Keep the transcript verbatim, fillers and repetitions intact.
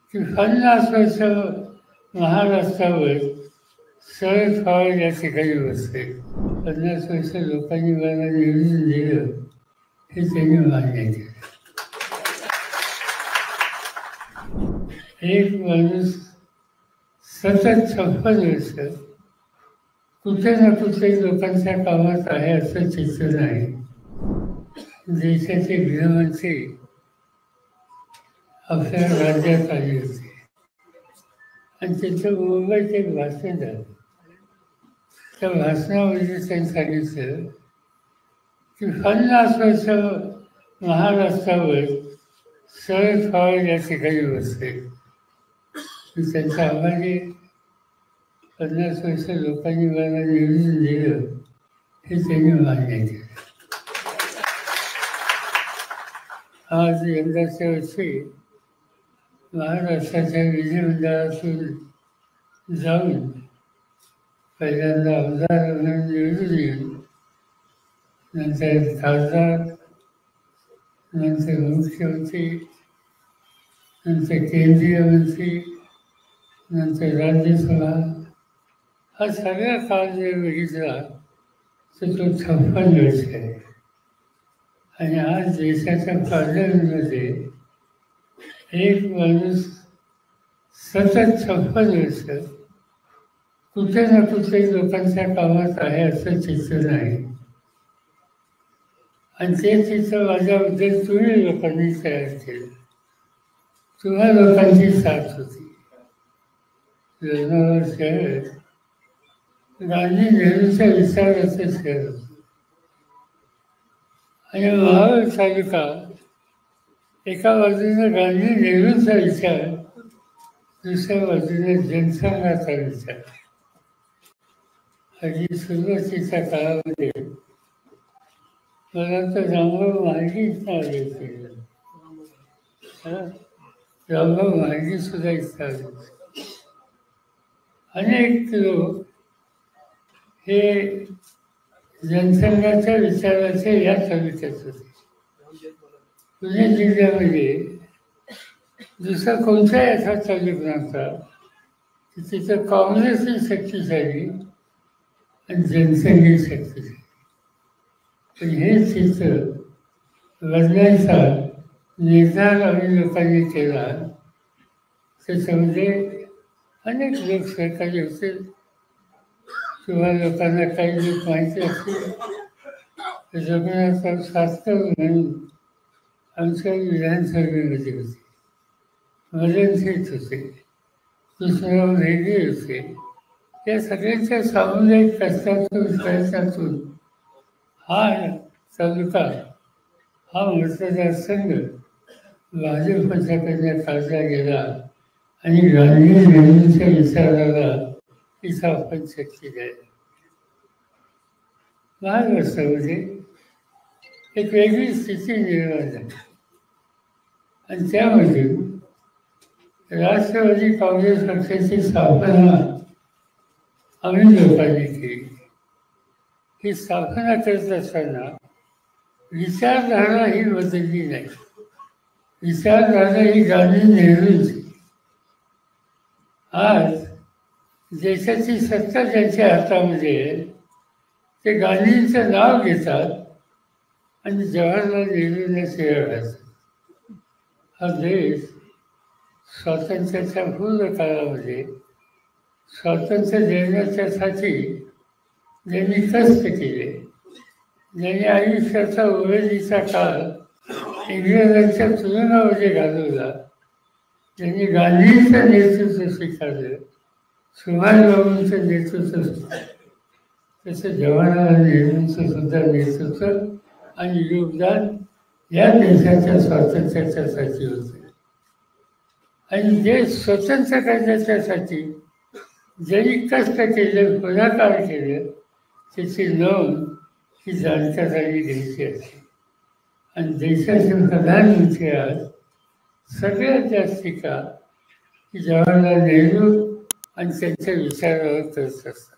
की पन्नास वर्ष महाराष्ट्रावर शरद पवार या ठिकाणी बसले. पन्नास वर्ष लोकांनी मला निवडून दिलं हे त्यांनी मान्य केलं. एक माणूस सतत छप्पन वर्ष कुठे ना कुठे लोकांच्या कामात आहे असं चित्र नाही. देशाचे गृहमंत्री आपल्या राज्यात आले होते आणि त्यांचं मुंबईत एक भाषण झालं. त्या भाषणामध्ये त्यांनी सांगितलं की पन्नास वर्ष महाराष्ट्रावर शरद पवार या ठिकाणी बसले. त्यांचा आम्हाला पन्नास वर्ष लोकांनी मला निवडून दिलं हे त्यांनी मान्य केलं. आज यंदाच्या वर्षी महाराष्ट्राच्या विधिमंडळातून जाऊन पहिल्यांदा आमदार म्हणून निवडून येऊन नंतर खासदार, नंतर मुख्यमंत्री, नंतर केंद्रीय मंत्री, नंतर राज्यसभा, हा सगळा काळ जर बघितला तर तो छप्पन वर्ष आहे. आणि आज देशाच्या पार्लमेंटमध्ये एक माणूस सतत छप्पन वर्ष कुठे ना कुठे लोकांच्या कामात आहे असं चित्र नाही. आणि ते चित्र माझ्याबद्दल तुम्ही लोकांनी तयार केलं. तुम्हा लोकांची साथ होती. लोणावळा शहर गांधी नेहरूच्या विचाराचं शहर होतं आणि महाबळ तालुका एका बाजूने गांधी नेहरूचा विचार, दुसऱ्या बाजूने जनसंघाचा विचार. आणि सुरुवातीच्या काळामध्ये मला तर रामभाऊ महाजी इथं आले होते. रामभाऊ महाजी सुद्धा इथं आले होते. अनेक लोक हे जनसंघाच्या विचाराचे या तालुक्यात होते. पुणे जिल्ह्यामध्ये दुसरा कोणताही असा तालुका नव्हता की तिथं काँग्रेसही शक्तिशाली आणि जनसंघही शक्तिशाली. पण हे चित्र बदलायचा निर्धार आम्ही लोकांनी केला. त्याच्यामध्ये अनेक लोक सहकारी होते. किंवा लोकांना काही लोक माहिती असतील तर जगन्नाथराव शास्त्री म्हणून आमच्या विधानसभेमध्ये होते. मदनशेठ होते, कृष्णराव रेड्डी होते. या सगळ्यांच्या सामुदायिक कष्टातून प्रयत्नातून हा तालुका, हा मतदारसंघ भाजप पक्षाकडे काढला गेला आणि गांधी नेहरूंच्या विचाराला इथं आपण शक्ती द्यायला. महाराष्ट्रामध्ये एक वेगळी स्थिती निर्माण झाली आणि त्यामधून राष्ट्रवादी काँग्रेस पक्षाची स्थापना आम्ही लोकांनी केली. ही स्थापना करत असताना विचारधारा ही बदलली नाही. विचारधारा ही गांधी नेहरूंची. आज देशाची सत्ता ज्यांच्या हातामध्ये आहे ते गांधींचं नाव घेतात आणि जवाहरलाल नेहरूंना शिव्या घालतात. हा देश स्वातंत्र्याच्या पूर्ण काळामध्ये स्वातंत्र्य देण्याच्यासाठी ज्यांनी कष्ट केले, ज्यांनी आयुष्याचा उमेदीचा काळ इंग्रजांच्या तुरुंगामध्ये घालवला, ज्यांनी गांधींचं नेतृत्व स्वीकारलं, सुभाषबाबूंचं नेतृत्व तसं जवाहरलाल नेहरूंचं सुद्धा नेतृत्व आणि योगदान या देशाच्या स्वातंत्र्याच्यासाठी होतं. आणि देश स्वतंत्र करण्याच्यासाठी ज्यांनी कष्ट केले, पुढाकार केले, त्याची नोंद ही जाणत्या जागी घ्यायची असते. आणि देशाचे प्रधानमंत्री आज सगळ्यात जास्त टीका की जवाहरलाल नेहरू आणि त्यांच्या विचारावर करत असतात.